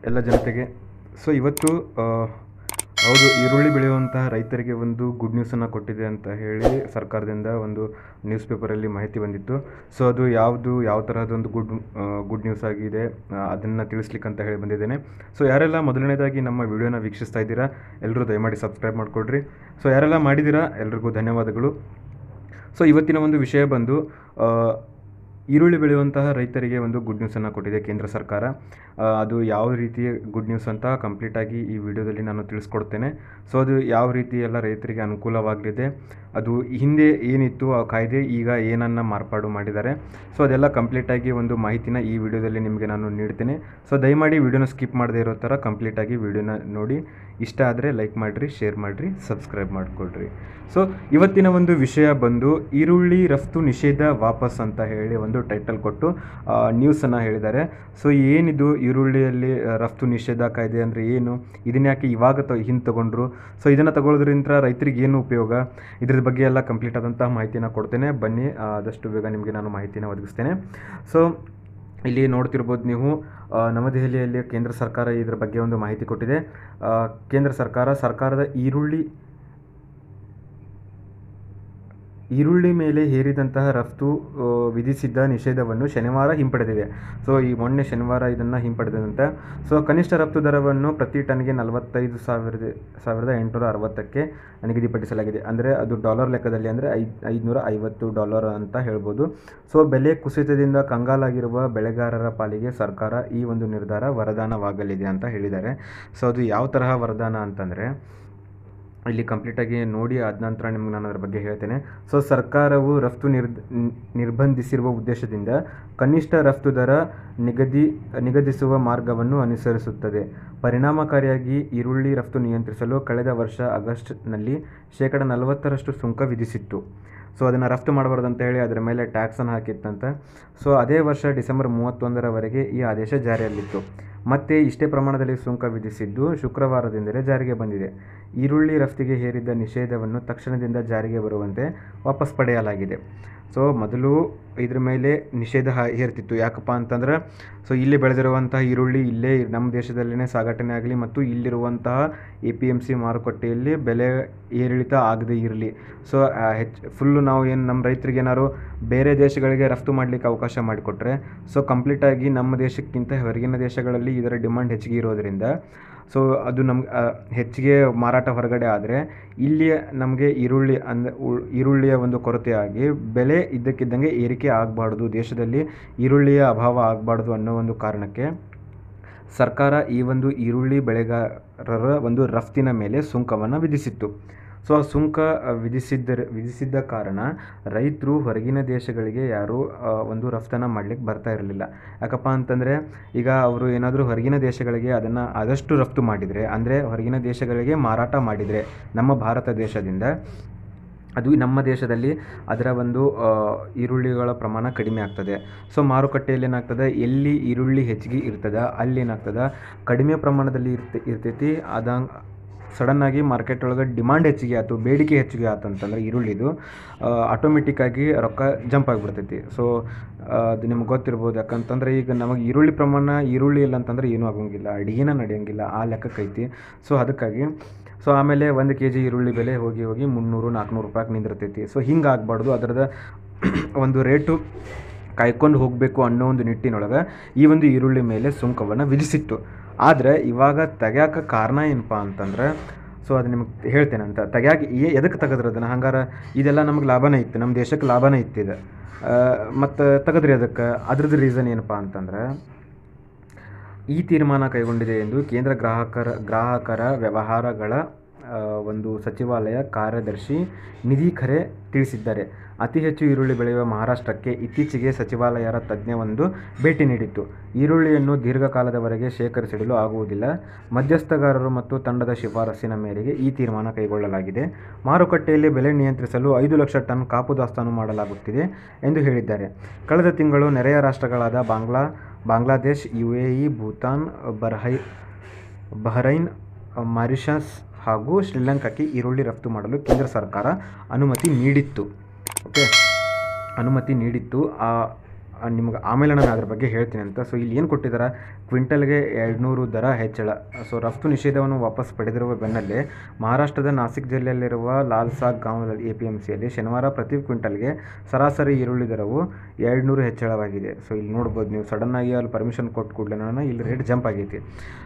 ಎಲ್ಲ ಜನತೆಗೆ. ಸೊ ಇವತ್ತು ಹೌದು, ಈರುಳ್ಳಿ ಬೆಳೆಯುವಂತಹ ರೈತರಿಗೆ ಒಂದು ಗುಡ್ ನ್ಯೂಸನ್ನು ಕೊಟ್ಟಿದೆ ಅಂತ ಹೇಳಿ ಸರ್ಕಾರದಿಂದ ಒಂದು ನ್ಯೂಸ್ ಪೇಪರಲ್ಲಿ ಮಾಹಿತಿ ಬಂದಿತ್ತು. ಸೊ ಅದು ಯಾವ ತರಹದೊಂದು ಗುಡ್ ನ್ಯೂಸ್ ಆಗಿದೆ ಅದನ್ನು ತಿಳಿಸ್ಲಿಕ್ಕೆ ಅಂತ ಹೇಳಿ ಬಂದಿದ್ದೇನೆ. ಸೊ ಯಾರೆಲ್ಲ ಮೊದಲನೇದಾಗಿ ನಮ್ಮ ವಿಡಿಯೋನ ವೀಕ್ಷಿಸ್ತಾ ಇದ್ದೀರಾ ಎಲ್ಲರೂ ದಯಮಾಡಿ ಸಬ್ಸ್ಕ್ರೈಬ್ ಮಾಡಿಕೊಡ್ರಿ. ಸೊ ಯಾರೆಲ್ಲ ಮಾಡಿದ್ದೀರಾ ಎಲ್ರಿಗೂ ಧನ್ಯವಾದಗಳು. ಸೊ ಇವತ್ತಿನ ಒಂದು ವಿಷಯ ಬಂದು ಈರುಳ್ಳಿ ಬೆಳೆಯುವಂತಹ ರೈತರಿಗೆ ಒಂದು ಗುಡ್ ನ್ಯೂಸನ್ನು ಕೊಟ್ಟಿದೆ ಕೇಂದ್ರ ಸರ್ಕಾರ. ಅದು ಯಾವ ರೀತಿಯ ಗುಡ್ ನ್ಯೂಸ್ ಅಂತ ಕಂಪ್ಲೀಟಾಗಿ ಈ ವಿಡಿಯೋದಲ್ಲಿ ನಾನು ತಿಳಿಸ್ಕೊಡ್ತೇನೆ. ಸೊ ಅದು ಯಾವ ರೀತಿ ಎಲ್ಲ ರೈತರಿಗೆ ಅನುಕೂಲವಾಗಲಿದೆ, ಅದು ಹಿಂದೆ ಏನಿತ್ತು ಆ ಕಾಯ್ದೆ ಈಗ ಏನನ್ನು ಮಾರ್ಪಾಡು ಮಾಡಿದ್ದಾರೆ, ಸೊ ಅದೆಲ್ಲ ಕಂಪ್ಲೀಟಾಗಿ ಒಂದು ಮಾಹಿತಿನ ಈ ವಿಡಿಯೋದಲ್ಲಿ ನಿಮಗೆ ನಾನು ನೀಡ್ತೇನೆ. ಸೊ ದಯಮಾಡಿ ವಿಡಿಯೋನ ಸ್ಕಿಪ್ ಮಾಡದೇ ಇರೋ ಥರ ಕಂಪ್ಲೀಟಾಗಿ ವಿಡಿಯೋನ ನೋಡಿ. ಇಷ್ಟ ಆದರೆ ಲೈಕ್ ಮಾಡಿರಿ, ಶೇರ್ ಮಾಡಿರಿ, ಸಬ್ಸ್ಕ್ರೈಬ್ ಮಾಡಿಕೊಡ್ರಿ. ಸೊ ಇವತ್ತಿನ ಒಂದು ವಿಷಯ ಬಂದು ಈರುಳ್ಳಿ ರಫ್ತು ನಿಷೇಧ ವಾಪಸ್ ಅಂತ ಹೇಳಿ ಒಂದು ಟೈಟಲ್ ಕೊಟ್ಟು ನ್ಯೂಸನ್ನು ಹೇಳಿದ್ದಾರೆ. ಸೊ ಏನಿದು ಈರುಳ್ಳಿಯಲ್ಲಿ ರಫ್ತು ನಿಷೇಧ ಕಾಯ್ದೆ ಅಂದರೆ ಏನು, ಇದನ್ನ ಯಾಕೆ ಇವಾಗ ಹಿಂದೆ ತಗೊಂಡ್ರು, ಸೊ ಇದನ್ನು ತಗೊಳ್ಳೋದ್ರಿಂದ ರೈತರಿಗೆ ಏನು ಉಪಯೋಗ, ಇದ್ರ ಬಗ್ಗೆ ಎಲ್ಲ ಕಂಪ್ಲೀಟ್ ಆದಂತಹ ಮಾಹಿತಿನ ಕೊಡ್ತೇನೆ. ಬನ್ನಿ, ಆದಷ್ಟು ಬೇಗ ನಿಮಗೆ ನಾನು ಮಾಹಿತಿನ ಒದಗಿಸ್ತೇನೆ. ಸೊ ಇಲ್ಲಿ ನೋಡ್ತಿರ್ಬೋದು ನೀವು, ನವದೆಹಲಿಯಲ್ಲಿ ಕೇಂದ್ರ ಸರ್ಕಾರ ಇದರ ಬಗ್ಗೆ ಒಂದು ಮಾಹಿತಿ ಕೊಟ್ಟಿದೆ. ಕೇಂದ್ರ ಸರ್ಕಾರದ ಈರುಳ್ಳಿ ಮೇಲೆ ಹೇರಿದಂತಹ ರಫ್ತು ವಿಧಿಸಿದ್ದ ನಿಷೇಧವನ್ನು ಶನಿವಾರ ಹಿಂಪಡೆದಿದೆ. ಸೊ ಈ ಮೊನ್ನೆ ಶನಿವಾರ ಇದನ್ನು ಹಿಂಪಡೆದಂತೆ. ಸೊ ಕನಿಷ್ಠ ರಫ್ತು ದರವನ್ನು ಪ್ರತಿ ಟನ್ಗೆ 45,860ಕ್ಕೆ ನಿಗದಿಪಡಿಸಲಾಗಿದೆ. ಅಂದರೆ ಅದು ಡಾಲರ್ ಲೆಕ್ಕದಲ್ಲಿ ಅಂದರೆ $550 ಅಂತ ಹೇಳ್ಬೋದು. ಸೊ ಬೆಲೆ ಕುಸಿತದಿಂದ ಕಂಗಾಲಾಗಿರುವ ಬೆಳೆಗಾರರ ಪಾಲಿಗೆ ಸರ್ಕಾರ ಈ ಒಂದು ನಿರ್ಧಾರ ವರದಾನವಾಗಲಿದೆ ಅಂತ ಹೇಳಿದ್ದಾರೆ. ಸೊ ಅದು ಯಾವ ತರಹ ವರದಾನ ಅಂತಂದರೆ ಇಲ್ಲಿ ಕಂಪ್ಲೀಟಾಗಿ ನೋಡಿ, ಆದ ನಂತರ ನಿಮ್ಗೆ ನಾನು ಅದರ ಬಗ್ಗೆ ಹೇಳ್ತೇನೆ. ಸೊ ಸರ್ಕಾರವು ರಫ್ತು ನಿರ್ಬಂಧಿಸಿರುವ ಉದ್ದೇಶದಿಂದ ಕನಿಷ್ಠ ರಫ್ತು ದರ ನಿಗದಿಸುವ ಮಾರ್ಗವನ್ನು ಅನುಸರಿಸುತ್ತದೆ. ಪರಿಣಾಮಕಾರಿಯಾಗಿ ಈರುಳ್ಳಿ ರಫ್ತು ನಿಯಂತ್ರಿಸಲು ಕಳೆದ ವರ್ಷ ಆಗಸ್ಟ್ನಲ್ಲಿ 40% ಸುಂಕ ವಿಧಿಸಿತ್ತು. ಸೊ ಅದನ್ನು ರಫ್ತು ಮಾಡಬಾರ್ದು ಅಂತ ಹೇಳಿ ಅದರ ಮೇಲೆ ಟ್ಯಾಕ್ಸನ್ನು ಹಾಕಿತ್ತಂತೆ. ಸೊ ಅದೇ ವರ್ಷ ಡಿಸೆಂಬರ್ 31ರವರೆಗೆ ಈ ಆದೇಶ ಜಾರಿಯಲ್ಲಿತ್ತು. ಮತ್ತೆ ಇಷ್ಟೇ ಪ್ರಮಾಣದಲ್ಲಿ ಸುಂಕ ವಿಧಿಸಿದ್ದು ಶುಕ್ರವಾರದಿಂದಲೇ ಜಾರಿಗೆ ಬಂದಿದೆ. ಈರುಳ್ಳಿ ರಫ್ತಿಗೆ ಹೇರಿದ್ದ ನಿಷೇಧವನ್ನು ತಕ್ಷಣದಿಂದ ಜಾರಿಗೆ ಬರುವಂತೆ ವಾಪಸ್ ಪಡೆಯಲಾಗಿದೆ. ಸೊ ಮೊದಲು ಇದ್ರ ಮೇಲೆ ನಿಷೇಧ ಹೇರ್ತಿತ್ತು. ಯಾಕಪ್ಪ ಅಂತಂದ್ರೆ, ಸೊ ಇಲ್ಲಿ ಬೆಳೆದಿರುವಂತಹ ಈರುಳ್ಳಿ ಇಲ್ಲೇ ನಮ್ಮ ದೇಶದಲ್ಲೇ ಸಾಗಾಟನೆ ಆಗಲಿ ಮತ್ತು ಇಲ್ಲಿರುವಂತಹ APMC ಮಾರುಕಟ್ಟೆಯಲ್ಲಿ ಬೆಲೆ ಏರಿಳಿತ ಆಗದೇ ಇರಲಿ. ಸೊ ಫುಲ್ಲು ನಾವು ಏನು ನಮ್ಮ ರೈತರಿಗೆ ಏನಾದ್ರು ಬೇರೆ ದೇಶಗಳಿಗೆ ರಫ್ತು ಮಾಡಲಿಕ್ಕೆ ಅವಕಾಶ ಮಾಡಿಕೊಟ್ರೆ, ಸೊ ಕಂಪ್ಲೀಟಾಗಿ ನಮ್ಮ ದೇಶಕ್ಕಿಂತ ಹೊರಗಿನ ದೇಶಗಳಲ್ಲಿ ಇದರ ಡಿಮಾಂಡ್ ಹೆಚ್ಚಿಗೆ ಇರೋದರಿಂದ ಸೊ ಅದು ನಮ್ಗೆ ಹೆಚ್ಚಿಗೆ ಮಾರಾಟ ಹೊರಗಡೆ ಆದರೆ ಇಲ್ಲಿ ನಮಗೆ ಈರುಳ್ಳಿಯ ಒಂದು ಕೊರತೆಯಾಗಿ ಬೆಲೆ ಇದ್ದಕ್ಕಿದ್ದಂಗೆ ಏರಿಕೆ ಆಗಬಾರ್ದು, ದೇಶದಲ್ಲಿ ಈರುಳ್ಳಿಯ ಅಭಾವ ಆಗಬಾರ್ದು ಅನ್ನೋ ಒಂದು ಕಾರಣಕ್ಕೆ ಸರ್ಕಾರ ಈ ಒಂದು ಈರುಳ್ಳಿ ಬೆಳೆಗಾರರ ಒಂದು ರಫ್ತಿನ ಮೇಲೆ ಸುಂಕವನ್ನು ವಿಧಿಸಿತ್ತು. ಸೊ ಆ ಸುಂಕ ವಿಧಿಸಿದ್ದ ಕಾರಣ ರೈತರು ಹೊರಗಿನ ದೇಶಗಳಿಗೆ ಯಾರೂ ಒಂದು ರಫ್ತನ್ನು ಮಾಡಲಿಕ್ಕೆ ಬರ್ತಾ ಇರಲಿಲ್ಲ. ಯಾಕಪ್ಪ ಅಂತಂದರೆ, ಈಗ ಅವರು ಏನಾದರೂ ಹೊರಗಿನ ದೇಶಗಳಿಗೆ ಅದನ್ನು ಆದಷ್ಟು ರಫ್ತು ಮಾಡಿದರೆ, ಅಂದರೆ ಹೊರಗಿನ ದೇಶಗಳಿಗೆ ಮಾರಾಟ ಮಾಡಿದರೆ ನಮ್ಮ ಭಾರತ ದೇಶದಿಂದ, ಅದು ನಮ್ಮ ದೇಶದಲ್ಲಿ ಅದರ ಒಂದು ಈರುಳ್ಳಿಗಳ ಪ್ರಮಾಣ ಕಡಿಮೆ ಆಗ್ತದೆ. ಸೊ ಮಾರುಕಟ್ಟೆಯಲ್ಲಿ ಏನಾಗ್ತದೆ, ಎಲ್ಲಿ ಈರುಳ್ಳಿ ಹೆಚ್ಚಿಗೆ ಇರ್ತದೆ ಅಲ್ಲಿ ಏನಾಗ್ತದೆ, ಕಡಿಮೆ ಪ್ರಮಾಣದಲ್ಲಿ ಇರ್ತೈತಿ. ಸಡನ್ನಾಗಿ ಮಾರ್ಕೆಟ್ ಒಳಗೆ ಡಿಮಾಂಡ್ ಹೆಚ್ಚಿಗೆ ಆಯ್ತು, ಬೇಡಿಕೆ ಹೆಚ್ಚಿಗೆ ಆಯ್ತು ಅಂತಂದರೆ ಈರುಳ್ಳಿದು ಆಟೋಮೆಟಿಕ್ಕಾಗಿ ರೊಕ್ಕ ಜಂಪ್ ಆಗಿಬಿಡ್ತೈತಿ. ಸೊ ಅದು ನಿಮ್ಗೆ ಗೊತ್ತಿರ್ಬೋದು. ಯಾಕಂತಂದರೆ ಈಗ ನಮಗೆ ಈರುಳ್ಳಿ ಇಲ್ಲ ಅಂತಂದರೆ ಏನೂ ಆಗೋಂಗಿಲ್ಲ, ಅಡುಗೆನ ನಡೆಯೋಂಗಿಲ್ಲ, ಆ ಲೆಕ್ಕಕ್ಕೈತಿ. ಸೊ ಅದಕ್ಕಾಗಿ ಆಮೇಲೆ 1 kg ಈರುಳ್ಳಿ ಬೆಲೆ ಹೋಗಿ 300-400 ರೂಪಾಯಿಗೆ ನಿಂದಿರ್ತೈತಿ. ಸೊ ಹಿಂಗೆ ಆಗಬಾರ್ದು, ಅದರದ ಒಂದು ರೇಟು ಕಾಯ್ಕೊಂಡು ಹೋಗಬೇಕು ಅನ್ನೋ ಒಂದು ನಿಟ್ಟಿನೊಳಗೆ ಈ ಒಂದು ಈರುಳ್ಳಿ ಮೇಲೆ ಸುಂಕವನ್ನು ವಿಧಿಸಿತ್ತು. ಆದರೆ ಇವಾಗ ತೆಗ್ಯಾಕೆ ಕಾರಣ ಏನಪ್ಪ ಅಂತಂದ್ರೆ, ಸೊ ಅದು ನಿಮಗೆ ಹೇಳ್ತೇನೆ ಅಂತ, ತೆಗ್ಯಾಕೆ ಎದಕ್ಕೆ ತೆಗೆದ್ರೆ ಅದನ್ನು, ಹಂಗಾರೆ ಇದೆಲ್ಲ ನಮಗೆ ಲಾಭನೇ ಇತ್ತು, ನಮ್ಮ ದೇಶಕ್ಕೆ ಲಾಭನೇ ಇತ್ತಿದೆ, ಮತ್ತು ತೆಗೆದ್ರಿ ಅದಕ್ಕೆ. ಅದ್ರದ್ದು ರೀಸನ್ ಏನಪ್ಪ ಅಂತಂದ್ರೆ, ಈ ತೀರ್ಮಾನ ಕೈಗೊಂಡಿದೆ ಎಂದು ಕೇಂದ್ರ ಗ್ರಾಹಕರ ವ್ಯವಹಾರಗಳ ಒಂದು ಸಚಿವಾಲಯ ಕಾರ್ಯದರ್ಶಿ ನಿಧಿ ಖರೆ ತಿಳಿಸಿದ್ದಾರೆ. ಅತಿ ಹೆಚ್ಚು ಈರುಳ್ಳಿ ಬೆಳೆಯುವ ಮಹಾರಾಷ್ಟ್ರಕ್ಕೆ ಇತ್ತೀಚೆಗೆ ಸಚಿವಾಲಯದ ತಜ್ಞ ಒಂದು ಭೇಟಿ ನೀಡಿತ್ತು. ಈರುಳ್ಳಿಯನ್ನು ದೀರ್ಘಕಾಲದವರೆಗೆ ಶೇಖರಿಸಿಡಲು ಆಗುವುದಿಲ್ಲ. ಮಧ್ಯಸ್ಥಗಾರರು ಮತ್ತು ತಂಡದ ಶಿಫಾರಸಿನ ಮೇರೆಗೆ ಈ ತೀರ್ಮಾನ ಕೈಗೊಳ್ಳಲಾಗಿದೆ. ಮಾರುಕಟ್ಟೆಯಲ್ಲಿ ಬೆಲೆ ನಿಯಂತ್ರಿಸಲು 5 ಲಕ್ಷ ಟನ್ ಕಾಪು ದಾಸ್ತಾನು ಮಾಡಲಾಗುತ್ತಿದೆ ಎಂದು ಹೇಳಿದ್ದಾರೆ. ಕಳೆದ ತಿಂಗಳು ನೆರೆಯ ರಾಷ್ಟ್ರಗಳಾದ Bangladesh, UAE, Bhutan, Bahrain, Mauritius ಹಾಗೂ ಶ್ರೀಲಂಕಾಕ್ಕೆ ಈರುಳ್ಳಿ ರಫ್ತು ಮಾಡಲು ಕೇಂದ್ರ ಸರ್ಕಾರ ಅನುಮತಿ ನೀಡಿತ್ತು. ನಿಮ್ಗೆ ಆಮೇಲೆ ನಾನು ಅದ್ರ ಬಗ್ಗೆ ಹೇಳ್ತೀನಿ ಅಂತ. ಸೊ ಇಲ್ಲಿ ಏನು ಕೊಟ್ಟಿದ್ದಾರೆ, ಕ್ವಿಂಟಲ್ಗೆ 200 ದರ ಹೆಚ್ಚಳ. ಸೊ ರಫ್ತು ನಿಷೇಧವನ್ನು ವಾಪಸ್ ಪಡೆದಿರುವ ಬೆನ್ನಲ್ಲೇ ಮಹಾರಾಷ್ಟ್ರದ ನಾಸಿಕ್ ಜಿಲ್ಲೆಯಲ್ಲಿರುವ ಲಾಲ್ಸಾಗ್ ಗಾಂವ್ APMCಯಲ್ಲಿ ಶನಿವಾರ ಪ್ರತಿ ಕ್ವಿಂಟಲ್ಗೆ ಸರಾಸರಿ ಈರುಳ್ಳಿ ದರವು 200 ಹೆಚ್ಚಳವಾಗಿದೆ. ಸೊ ಇಲ್ಲಿ ನೋಡ್ಬೋದು ನೀವು, ಸಡನ್ನಾಗಿ ಅಲ್ಲಿ ಪರ್ಮಿಷನ್ ಕೊಟ್ಟು ಕೂಡಲೇ ಇಲ್ಲಿ ರೇಟ್ ಜಂಪ್ ಆಗೈತಿ.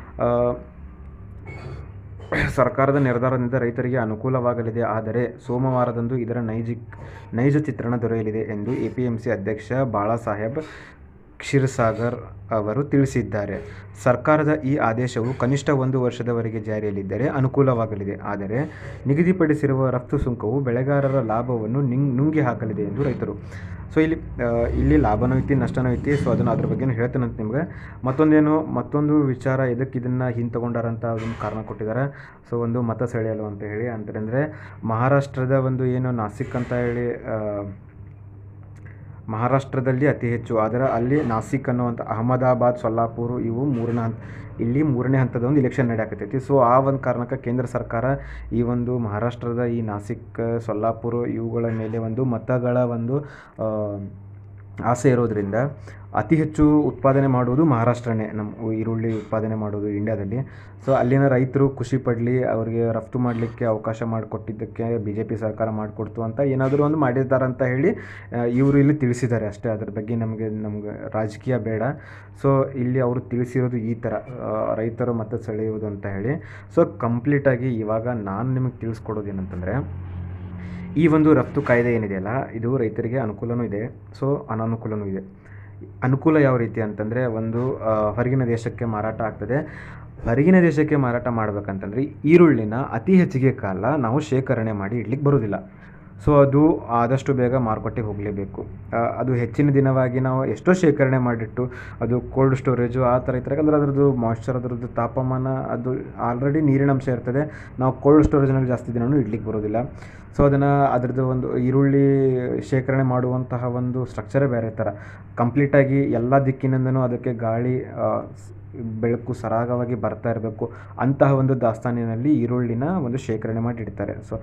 ಸರ್ಕಾರದ ನಿರ್ಧಾರದಿಂದ ರೈತರಿಗೆ ಅನುಕೂಲವಾಗಲಿದೆ, ಆದರೆ ಸೋಮವಾರದಂದು ಇದರ ನೈಜ ಚಿತ್ರಣ ದೊರೆಯಲಿದೆ ಎಂದು APMC ಅಧ್ಯಕ್ಷ ಬಾಳಾಸಾಹೇಬ್ ಕ್ಷೀರಸಾಗರ್ ಅವರು ತಿಳಿಸಿದ್ದಾರೆ. ಸರ್ಕಾರದ ಈ ಆದೇಶವು ಕನಿಷ್ಠ 1 ವರ್ಷದವರೆಗೆ ಜಾರಿಯಲ್ಲಿದ್ದರೆ ಅನುಕೂಲವಾಗಲಿದೆ, ಆದರೆ ನಿಗದಿಪಡಿಸಿರುವ ರಫ್ತು ಸುಂಕವು ಬೆಳೆಗಾರರ ಲಾಭವನ್ನು ನುಂಗಿ ಹಾಕಲಿದೆ ಎಂದು ರೈತರು. ಸೊ ಇಲ್ಲಿ ಲಾಭನೂ ಐತಿ, ನಷ್ಟನೂ ಐತಿ. ಸೊ ಅದ್ರ ಬಗ್ಗೆನೂ ಹೇಳ್ತೇನಂತ ನಿಮ್ಗೆ. ಮತ್ತೊಂದು ವಿಚಾರ, ಇದನ್ನು ಹಿಂತಗೊಂಡಾರಂತ ಅದೊಂದು ಕಾರಣ ಕೊಟ್ಟಿದ್ದಾರೆ. ಸೊ ಒಂದು ಮತ ಸೆಳೆಯಲು ಅಂತ ಹೇಳಿ, ಅಂತಂದರೆ ಮಹಾರಾಷ್ಟ್ರದ ಒಂದು ಏನು ನಾಸಿಕ್ ಅಂತ ಹೇಳಿ, ಮಹಾರಾಷ್ಟ್ರದಲ್ಲಿ ಅತಿ ಹೆಚ್ಚು, ಆದರೆ ಅಲ್ಲಿ ನಾಸಿಕ್ ಅನ್ನುವಂಥ ಅಹಮದಾಬಾದ್, ಸೊಲ್ಲಾಪುರ್ ಇವು ಮೂರನೇ ಹಂತದ ಒಂದು ಇಲೆಕ್ಷನ್ ನಡೆಯಕತ್ತೈತಿ. ಸೊ ಆ ಒಂದು ಕಾರಣಕ್ಕೆ ಕೇಂದ್ರ ಸರ್ಕಾರ ಈ ಒಂದು ಮಹಾರಾಷ್ಟ್ರದ ಈ ನಾಸಿಕ್, ಸೊಲ್ಲಾಪುರ್ ಇವುಗಳ ಮೇಲೆ ಒಂದು ಮತಗಳ ಒಂದು ಆಸೆ ಇರೋದರಿಂದ ಅತಿ ಹೆಚ್ಚು ಉತ್ಪಾದನೆ ಮಾಡುವುದು ಮಹಾರಾಷ್ಟ್ರನೇ, ನಮ್ಮ ಈರುಳ್ಳಿ ಉತ್ಪಾದನೆ ಮಾಡೋದು ಇಂಡಿಯಾದಲ್ಲಿ. ಸೊ ಅಲ್ಲಿನ ರೈತರು ಖುಷಿ ಪಡಲಿ, ಅವರಿಗೆ ರಫ್ತು ಮಾಡಲಿಕ್ಕೆ ಅವಕಾಶ ಮಾಡಿಕೊಟ್ಟಿದ್ದಕ್ಕೆ BJP ಸರ್ಕಾರ ಮಾಡಿಕೊಡ್ತು ಅಂತ ಏನಾದರೂ ಒಂದು ಮಾಡಿದ್ದಾರಂತ ಹೇಳಿ ಇವರು ಇಲ್ಲಿ ತಿಳಿಸಿದ್ದಾರೆ ಅಷ್ಟೇ. ಅದ್ರ ಬಗ್ಗೆ ನಮಗೆ ರಾಜಕೀಯ ಬೇಡ. ಸೊ ಇಲ್ಲಿ ಅವರು ತಿಳಿಸಿರೋದು ಈ ಥರ, ರೈತರು ಮತ ಸೆಳೆಯುವುದು ಅಂತ ಹೇಳಿ. ಸೊ ಕಂಪ್ಲೀಟಾಗಿ ಇವಾಗ ನಾನು ನಿಮಗೆ ತಿಳಿಸ್ಕೊಡೋದು ಏನಂತಂದರೆ, ಈ ಒಂದು ರಫ್ತು ಕಾಯ್ದೆ ಏನಿದೆಯಲ್ಲ, ಇದು ರೈತರಿಗೆ ಅನುಕೂಲವೂ ಇದೆ, ಸೊ ಅನಾನುಕೂಲವೂ ಇದೆ. ಅನುಕೂಲ ಯಾವ ರೀತಿ ಅಂತಂದರೆ, ಒಂದು ಹೊರಗಿನ ದೇಶಕ್ಕೆ ಮಾರಾಟ ಆಗ್ತದೆ. ಹೊರಗಿನ ದೇಶಕ್ಕೆ ಮಾರಾಟ ಮಾಡಬೇಕಂತಂದರೆ ಈರುಳ್ಳಿನ ಅತಿ ಹೆಚ್ಚಿಗೆ ಕಾಲ ನಾವು ಶೇಖರಣೆ ಮಾಡಿ ಇಡ್ಲಿಕ್ಕೆ ಬರೋದಿಲ್ಲ. ಸೊ ಅದು ಆದಷ್ಟು ಬೇಗ ಮಾರುಕಟ್ಟೆಗೆ ಹೋಗಲೇಬೇಕು. ಅದು ಹೆಚ್ಚಿನ ದಿನವಾಗಿ ನಾವು ಎಷ್ಟೋ ಶೇಖರಣೆ ಮಾಡಿಟ್ಟು ಅದು ಕೋಲ್ಡ್ ಸ್ಟೋರೇಜು ಆ ಥರ ಇರ್ತಾರೆ. ಅಂದರೆ ಅದರದ್ದು ಮಾಯ್ಶ್ಚರ್, ಅದರದ್ದು ತಾಪಮಾನ, ಅದು ಆಲ್ರೆಡಿ ನೀರಿನಂಶ ಇರ್ತದೆ. ನಾವು ಕೋಲ್ಡ್ ಸ್ಟೋರೇಜ್ನಲ್ಲಿ ಜಾಸ್ತಿ ದಿನವೂ ಇಡ್ಲಿಕ್ಕೆ ಬರೋದಿಲ್ಲ. ಸೊ ಅದರದ್ದು ಒಂದು ಈರುಳ್ಳಿ ಶೇಖರಣೆ ಮಾಡುವಂತಹ ಒಂದು ಸ್ಟ್ರಕ್ಚರೇ ಬೇರೆ ಥರ. ಕಂಪ್ಲೀಟಾಗಿ ಎಲ್ಲ ದಿಕ್ಕಿನಿಂದನೂ ಅದಕ್ಕೆ ಗಾಳಿ, ಬೆಳಕು ಸರಾಗವಾಗಿ ಬರ್ತಾ ಇರಬೇಕು. ಅಂತಹ ಒಂದು ದಾಸ್ತಾನಿನಲ್ಲಿ ಈರುಳ್ಳಿನ ಒಂದು ಶೇಖರಣೆ ಮಾಡಿ ಇಡ್ತಾರೆ. ಸೊ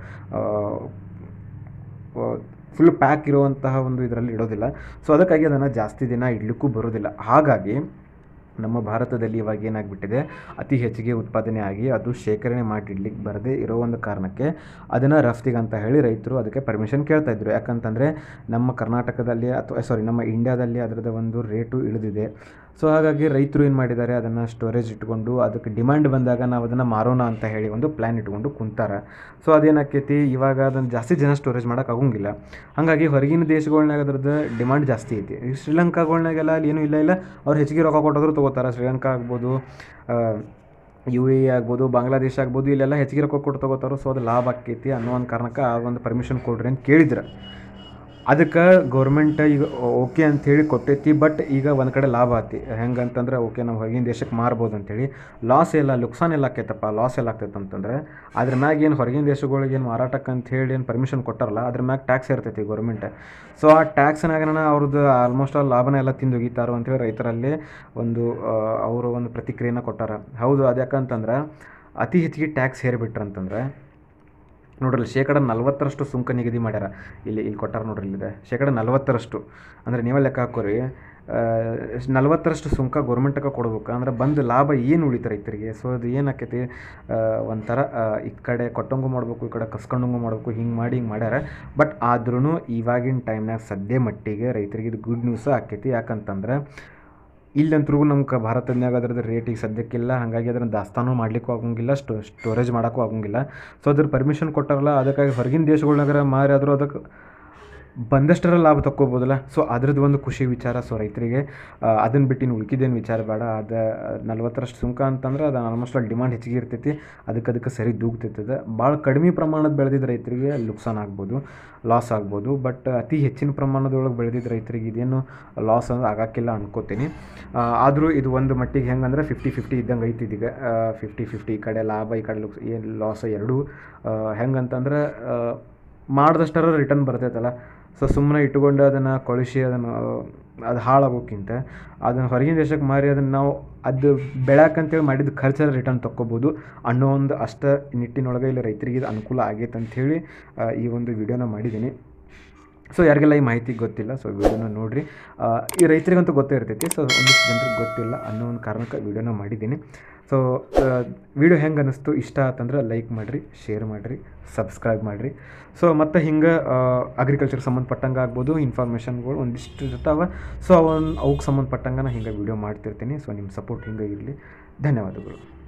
ಫುಲ್ ಪ್ಯಾಕ್ ಇರುವಂತಹ ಒಂದು ಇದರಲ್ಲಿ ಇಡೋದಿಲ್ಲ. ಸೊ ಅದಕ್ಕಾಗಿ ಅದನ್ನು ಜಾಸ್ತಿ ದಿನ ಇಡಲಿಕ್ಕೂ ಬರೋದಿಲ್ಲ. ಹಾಗಾಗಿ ನಮ್ಮ ಭಾರತದಲ್ಲಿ ಇವಾಗ ಏನಾಗ್ಬಿಟ್ಟಿದೆ, ಅತಿ ಹೆಚ್ಚಿಗೆ ಉತ್ಪಾದನೆ ಆಗಿ ಅದು ಶೇಖರಣೆ ಮಾಡಿ ಇಡ್ಲಿಕ್ಕೆ ಬರದೇ ಇರೋ ಒಂದು ಕಾರಣಕ್ಕೆ ಅದನ್ನು ರಫ್ತಿಗೆ ಅಂತ ಹೇಳಿ ರೈತರು ಅದಕ್ಕೆ ಪರ್ಮಿಷನ್ ಕೇಳ್ತಾಯಿದ್ರು. ಯಾಕಂತಂದರೆ ನಮ್ಮ ಕರ್ನಾಟಕದಲ್ಲಿ ನಮ್ಮ ಇಂಡಿಯಾದಲ್ಲಿ ಅದರದ್ದು ಒಂದು ರೇಟು ಇಳಿದಿದೆ. ಸೊ ಹಾಗಾಗಿ ರೈತರು ಏನು ಮಾಡಿದ್ದಾರೆ, ಅದನ್ನು ಸ್ಟೋರೇಜ್ ಇಟ್ಕೊಂಡು ಅದಕ್ಕೆ ಡಿಮ್ಯಾಂಡ್ ಬಂದಾಗ ನಾವು ಅದನ್ನು ಮಾರೋಣ ಅಂತ ಹೇಳಿ ಒಂದು ಪ್ಲ್ಯಾನ್ ಇಟ್ಕೊಂಡು ಕುಂತಾರೆ. ಸೊ ಅದೇನಾಕೈತಿ, ಇವಾಗ ಅದನ್ನು ಜಾಸ್ತಿ ಜನ ಸ್ಟೋರೇಜ್ ಮಾಡೋಕ್ಕಾಗೋಂಗಿಲ್ಲ. ಹಾಗಾಗಿ ಹೊರಗಿನ ದೇಶಗಳ್ನಾಗ ಅದ್ರದ್ದು ಡಿಮ್ಯಾಂಡ್ ಜಾಸ್ತಿ ಐತಿ. ಈ ಶ್ರೀಲಂಕಾಗಳ್ನಾಗೆಲ್ಲ ಅಲ್ಲಿ ಏನೂ ಇಲ್ಲ, ಅವ್ರು ಹೆಚ್ಚಿಗೆ ರೊಕ್ಕ ಕೊಟ್ಟೋದ್ರು ತೊಗೋತಾರೆ. ಶ್ರೀಲಂಕಾ ಆಗ್ಬೋದು, UAE ಆಗ್ಬೋದು, ಬಾಂಗ್ಲಾದೇಶ ಆಗ್ಬೋದು, ಇಲ್ಲೆಲ್ಲ ಹೆಚ್ಚಿಗೆ ರೊಕ್ಕ ಕೊಟ್ಟು ತೊಗೋತಾರೆ. ಸೊ ಅದು ಲಾಭ ಆಕೈತಿ ಅನ್ನೋ ಒಂದು ಕಾರಣಕ್ಕೆ ಆ ಒಂದು ಪರ್ಮಿಷನ್ ಕೊಡ್ರಿ ಅಂತ ಕೇಳಿದ್ರು. ಅದಕ್ಕೆ ಗೌರ್ಮೆಂಟ್ ಈಗ ಓಕೆ ಅಂಥೇಳಿ ಕೊಟ್ಟೈತಿ. ಬಟ್ ಈಗ ಒಂದು ಕಡೆ ಲಾಭ ಆತಿ, ಹೆಂಗಂತಂದ್ರೆ ಓಕೆ ನಾವು ಹೊರಗಿನ ದೇಶಕ್ಕೆ ಮಾರ್ಬೋದು ಅಂಥೇಳಿ. ನುಕ್ಸಾನ್ ಎಲ್ಲ ಆಕೈತಪ್ಪ, ಲಾಸ್ ಎಲ್ಲ ಆಗ್ತೈತೆ ಅಂತಂದರೆ ಅದ್ರ ಮ್ಯಾಗ ಏನು ಹೊರಗಿನ ದೇಶಗಳಿಗೆ ಏನು ಮಾರಾಟಕ್ಕೆ ಅಂಥೇಳಿ ಏನು ಪರ್ಮಿಷನ್ ಕೊಟ್ಟಾರಲ್ಲ, ಅದ್ರ ಮ್ಯಾಗ ಟ್ಯಾಕ್ಸ್ ಇರ್ತೈತಿ ಗೌರ್ಮೆಂಟ್. ಸೊ ಆ ಟ್ಯಾಕ್ಸ್ನಾಗ ಅವ್ರದ್ದು ಆಲ್ಮೋಸ್ಟ್ ಆಲ್ ಲಾಭನ ಎಲ್ಲ ತಿಂದು ಹೋಗಿತಾರೋ ಅಂಥೇಳಿ ರೈತರಲ್ಲಿ ಅವರು ಒಂದು ಪ್ರತಿಕ್ರಿಯೆನ ಕೊಟ್ಟಾರ. ಹೌದು, ಅದು ಯಾಕಂತಂದ್ರೆ ಅತಿ ಹೆಚ್ಚಿಗೆ ಟ್ಯಾಕ್ಸ್ ಹೇರಿಬಿಟ್ರಂತಂದ್ರೆ ನೋಡ್ರಿ, 40% ಸುಂಕ ನಿಗದಿ ಮಾಡ್ಯಾರ. ಇಲ್ಲಿ ಕೊಟ್ಟಾರ ನೋಡ್ರಿ, ಇಲ್ಲಿದೆ 40%. ಅಂದರೆ ನೀವೇ ಲೆಕ್ಕ ಹಾಕೋರಿ, 40% ಸುಂಕ ಗೌರ್ಮೆಂಟ್ಗೆ ಕೊಡ್ಬೇಕು ಅಂದ್ರೆ ಬಂದು ಲಾಭ ಏನು ಉಳಿತಾರೆ ರೈತರಿಗೆ. ಸೊ ಅದು ಏನಾಕೈತಿ, ಒಂಥರ ಈ ಕಡೆ ಕೊಟ್ಟಂಗೂ ಮಾಡ್ಬೇಕು, ಈ ಕಡೆ ಕಸ್ಕೊಂಡಂಗೂ ಮಾಡ್ಬೇಕು, ಹಿಂಗೆ ಮಾಡ್ಯಾರ. ಬಟ್ ಆದ್ರೂ ಇವಾಗಿನ ಟೈಮ್ನಾಗ ಸದ್ಯ ಮಟ್ಟಿಗೆ ರೈತರಿಗೆ ಇದು ಗುಡ್ ನ್ಯೂಸ್ ಆಕೈತಿ. ಯಾಕಂತಂದ್ರೆ ಇಲ್ಲಂತರೂ ನಮ್ಮ ಭಾರತದಾಗ ಅದ್ರದ್ದು ರೇಟಿಗೆ ಸದ್ಯಕ್ಕಿಲ್ಲ. ಹಾಗಾಗಿ ಅದನ್ನು ದಾಸ್ತಾನು ಮಾಡಲಿಕ್ಕೂ ಆಗೋಂಗಿಲ್ಲ, ಸ್ಟೋರೇಜ್ ಮಾಡೋಕ್ಕೂ ಆಗೋಂಗಿಲ್ಲ. ಸೊ ಅದ್ರ ಪರ್ಮಿಷನ್ ಕೊಟ್ಟಾರಲ್ಲ, ಅದಕ್ಕಾಗಿ ಹೊರಗಿನ ದೇಶಗಳ್ನಾಗ ಮಾರಿ ಆದರೂ ಅದಕ್ಕೆ ಬಂದಷ್ಟರ ಲಾಭ ತಕ್ಕೋಬೋದಲ್ಲ. ಸೊ ಅದ್ರದ್ದು ಒಂದು ಖುಷಿ ವಿಚಾರ. ಸೊ ರೈತರಿಗೆ ಅದನ್ನು ಬಿಟ್ಟು ಇನ್ನು ಉಳ್ಕಿದ್ದೇನು ವಿಚಾರ ಬೇಡ. ಅದು 40% ಸುಂಕ ಅಂತಂದ್ರೆ ಅದು ಆಲ್ಮೋಸ್ಟ್ ಆಲ್ ಡಿಮಾಂಡ್ ಹೆಚ್ಚಿಗೆ ಇರ್ತೈತಿ, ಅದಕ್ಕೆ ಸರಿ ದೂಗ್ತಿರ್ತದೆ. ಭಾಳ ಕಡಿಮೆ ಪ್ರಮಾಣದ ಬೆಳೆದಿದ್ದ ರೈತರಿಗೆ ನುಕ್ಸಾನ್ ಆಗ್ಬೋದು, ಲಾಸ್ ಆಗ್ಬೋದು. ಬಟ್ ಅತಿ ಹೆಚ್ಚಿನ ಪ್ರಮಾಣದೊಳಗೆ ಬೆಳೆದಿದ್ದ ರೈತರಿಗೆ ಇದೇನು ಲಾಸ್ ಅಂದ್ರೆ ಆಗೋಕ್ಕಿಲ್ಲ ಅನ್ಕೋತೀನಿ. ಆದರೂ ಇದು ಒಂದು ಮಟ್ಟಿಗೆ ಹೆಂಗಂದ್ರೆ 50-50 ಇದ್ದಂಗೆ ಐತಿ. ಇದೀಗ 50-50, ಈ ಕಡೆ ಲಾಭ, ಈ ಕಡೆ ಲಾಸ್ ಎರಡೂ. ಹೆಂಗಂತಂದ್ರೆ ಮಾಡಿದಷ್ಟರ ರಿಟರ್ನ್ ಬರ್ತೈತಲ್ಲ. ಸೊ ಸುಮ್ಮನೆ ಇಟ್ಕೊಂಡು ಅದನ್ನು ಕೊಳಿಸಿ ಅದು ಹಾಳಾಗೋಕ್ಕಿಂತ ಅದನ್ನು ಹೊರಗಿನ ದೇಶಕ್ಕೆ ಮಾರಿ ಅದನ್ನು ನಾವು ಅದು ಬೆಳಕಂತೇಳಿ ಮಾಡಿದ ಖರ್ಚರ ರಿಟರ್ನ್ ತೊಕ್ಕೋಬೋದು ಅನ್ನೋ ಒಂದು ನಿಟ್ಟಿನೊಳಗೆ ಇಲ್ಲಿ ರೈತರಿಗೆ ಇದು ಅನುಕೂಲ ಆಗೈತೆ ಅಂಥೇಳಿ ಈ ಒಂದು ವಿಡಿಯೋನ ಮಾಡಿದ್ದೀನಿ. ಸೊ ಯಾರಿಗೆಲ್ಲ ಈ ಮಾಹಿತಿ ಗೊತ್ತಿಲ್ಲ, ಸೊ ವಿಡಿಯೋನ ನೋಡಿರಿ. ಈ ರೈತರಿಗಂತೂ ಗೊತ್ತೇ ಇರ್ತೈತಿ, ಸೊ ಒಂದಿಷ್ಟು ಜನರಿಗೆ ಗೊತ್ತಿಲ್ಲ ಅನ್ನೋ ಒಂದು ಕಾರಣಕ್ಕೆ ವಿಡಿಯೋನ ಮಾಡಿದ್ದೀನಿ. ಸೊ ವಿಡಿಯೋ ಹೆಂಗೆ ಅನ್ನಿಸ್ತು, ಇಷ್ಟ ಆತಂದ್ರೆ ಲೈಕ್ ಮಾಡಿರಿ, ಶೇರ್ ಮಾಡಿರಿ, ಸಬ್ಸ್ಕ್ರೈಬ್ ಮಾಡಿರಿ. ಸೊ ಮತ್ತು ಹಿಂಗೆ ಅಗ್ರಿಕಲ್ಚರ್ ಸಂಬಂಧಪಟ್ಟಂಗೆ ಆಗ್ಬೋದು, ಇನ್ಫಾರ್ಮೇಷನ್ಗಳು ಒಂದಿಷ್ಟು ಇರ್ತಾವೆ. ಸೊ ಅವಕ್ಕೆ ಸಂಬಂಧಪಟ್ಟಂಗೆ ನಾನು ಹಿಂಗೆ ವಿಡಿಯೋ ಮಾಡ್ತಿರ್ತೀನಿ. ಸೊ ನಿಮ್ಮ ಸಪೋರ್ಟ್ ಹಿಂಗೆ ಇರಲಿ. ಧನ್ಯವಾದಗಳು.